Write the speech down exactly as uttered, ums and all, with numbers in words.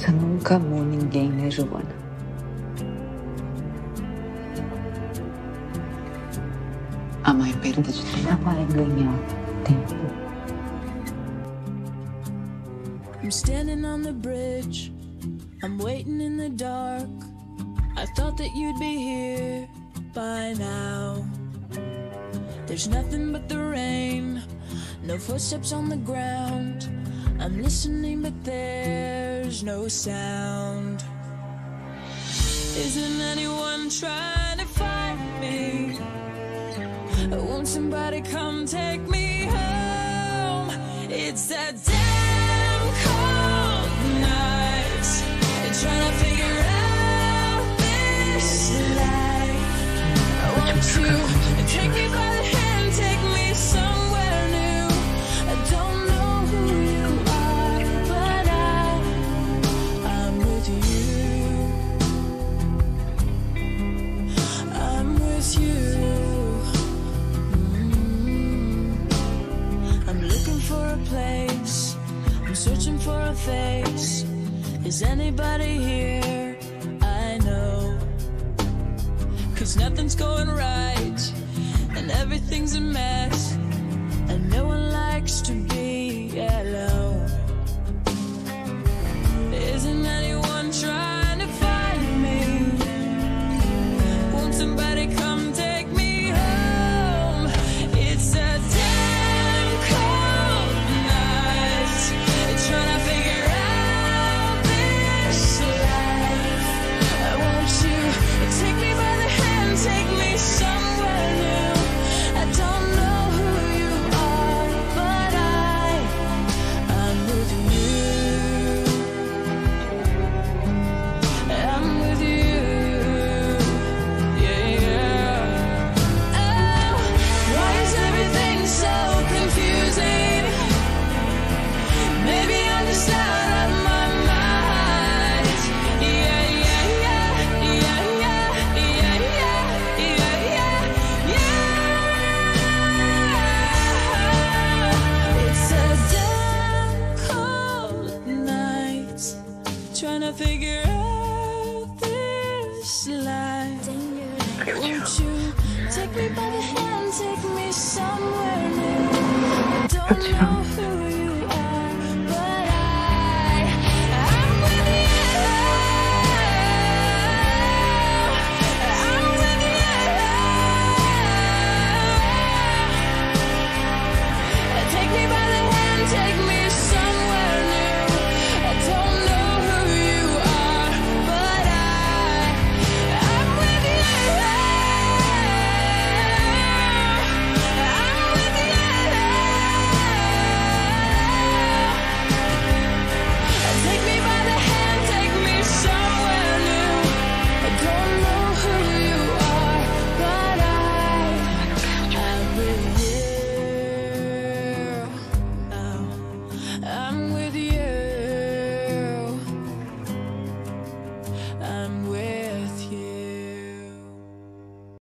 Você nunca amou ninguém, né, Giovana? Amar é perda de tempo. Amar é ganhar tempo. I'm standing on the bridge, I'm waiting in the dark. I thought that you'd be here by now. There's nothing but the rain, no footsteps on the ground. I'm listening but there's no sound. Isn't anyone trying to find me? Won't somebody come take me home? It's that damn cold night, trying to figure out this life. Won't you take me by the hand, take me somewhere new? I don't know who you are, but I, I'm with you. I'm with you. Mm-hmm. I'm looking for a place, I'm searching for a face. Is anybody here? I know. Cause nothing's going right, and everything's a mess, and no one likes to be alone. Isn't anyone trying to find me? Won't somebody come take me home? It's a damn cold night, trying to figure out this life. Won't you take me by the hand, take me somewhere new? I don't know who you are, but I, I'm with you. I'm with you. Yeah, yeah. Oh, why is everything so confusing? Maybe I'm just out of my mind. Yeah, yeah, yeah, yeah, yeah, yeah, yeah, yeah, yeah. It's a damn cold night, trying to figure out this life. Won't you take me by the hand, take me somewhere new? I don't know who